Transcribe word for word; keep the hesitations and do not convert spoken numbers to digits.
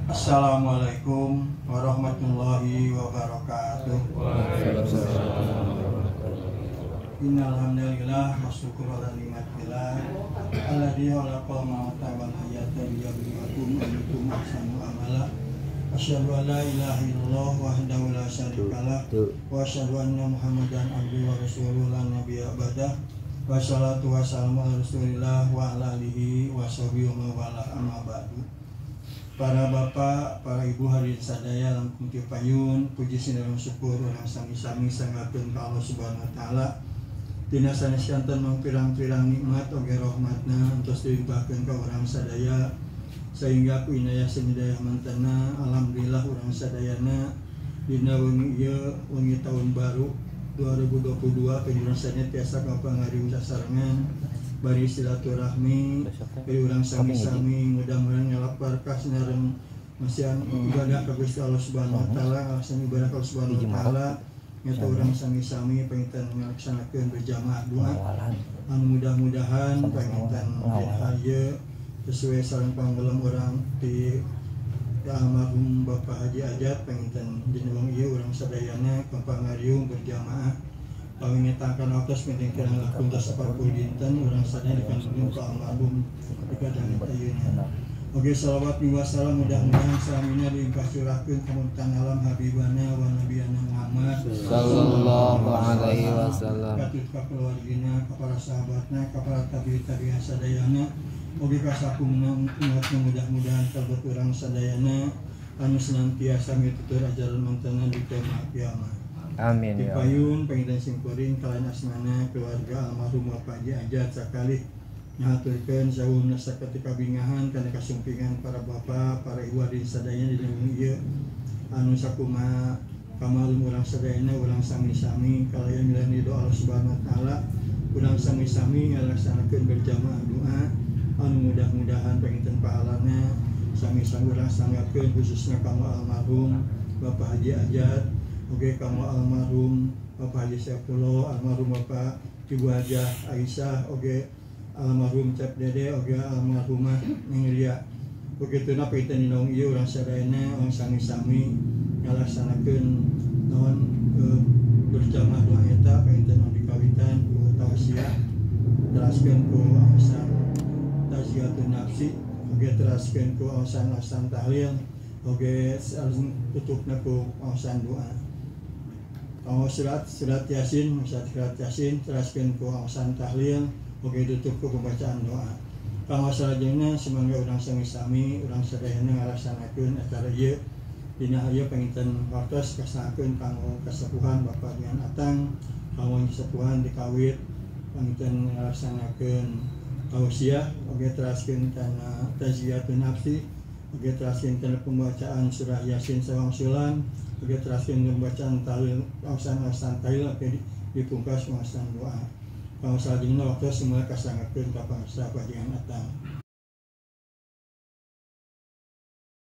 Assalamualaikum warahmatullahi wabarakatuh. Innal hamdalillah wa syukur ala nikmatillah alladzi khalaqal mauta wal hayata liyabluwakum ayyukum ahsanu amala. Asyhadu an la ilaha illallah wahdahu la syarikalah wa asyhadu anna Muhammadan abduhu wa rasuluhu la nabiyya ba'dah. Wassalatu wassalamu ala Rasulillah wa ala alihi wa sahbihi wa wala amma ba'du. Para bapak, para ibu hadirin sadaya langkung ti payun, puji sinareng syukur urang sami-sami sanggakeun ka Allah Subhanahu wa taala. Dina sanes kanten mangpirang-pirang nikmat oge rahmatna entos dilimpahkeun ka urang sadaya sehingga ku inayah semidaya mantena alhamdulillah urang sadayana dina wengi ieu wengi tahun baru dua ribu dua puluh dua penjuran sadaya tiasa kapangariung sasarengan bari silaturahmi bari urang sami-sami mudah-mudahan ngalap barkah sinareng masihan ibadah ka Gusti Allah Subhanahu wa taala alasan ibadah ka Allah Subhanahu wa taala nyata urang sami-sami panginten ngalaksanakeun berjamaah doa anu mudah-mudahan panginten ieu sesuai sareng panggulung urang di almarhum Bapak Haji Ajat panginten dina wong ieu urang sadayana kapangariung berjamaah pangingetakan atas penting kirang lakun tasapar dinten urang sadaya dikandung ka almarhum dikadang ayeuna. Oke, salawat wa salam mudah-mudahan salamina dilimpah curahkeun ka muntan alam habibana wa nabiyana Muhammad sallallahu alaihi wasallam. Katut ka keluargina, ka para sahabatna, ka para tabi'in tabi'in sadayana. Oge ka sakumna umat mudah-mudahan kalebet urang sadayana anu senantiasa mitutur ajaran mantena di kiamat kiamat. Amin Di ya Allah. payun pengidan simkuring kalian asmana keluarga almarhum Bapak Haji Ajat sakali nyaturkeun sawuhna saketika bingahan kana kasumpingan para bapak, para ibu hadirin sadayana di dunia ieu anu sakumaha kamalum urang sadayana urang sami-sami kalayan milani doa Allah Subhanahu wa taala urang sami-sami ngalaksanakeun berjamaah doa anu mudah-mudahan penginten pahalana sami-sami urang sanggakeun khususna kanggo almarhum Bapak Haji Ajat. Oke, kamu almarhum Bapak Haji Saifullah, almarhum Bapak Ibu Hajah Aisyah, oke, almarhum Cep Dede, oke, almarhumah Neng Ria. Begitu napa kita ninong ieu urang sadayana urang sami-sami ngalaksanakeun naon e, berjamaah doa eta panginten anu dikawitan ku tausiah teraskeun ku awasan tazkiyatun nafsi, oke teraskeun ku awasan-awasan tahlil, oke tutupna ku awasan doa. Kalau surat surat yasin, surat yasin teraskeun ku awasan tahlil, oke tutup ku pembacaan doa. Kalau salajengna semoga urang sami-sami urang sadayana ngalaksanakeun acara ieu dina ieu panginten waktos kasakeun kanggo kasepuhan Bapak Dian Atang, kanggo sepuhan dikawit panginten ngalaksanakeun tausiah, oke teraskeun kana tazkiyatun nafsi, oke teraskeun kana pembacaan surah yasin sawangsulan. Oke teraskeun pembacaan tahlil awasan-awasan tahlil oke dipungkas awasan doa. Kalau salajengna waktu semua kasanggakeun ka pangsa Bapak Dian Atang.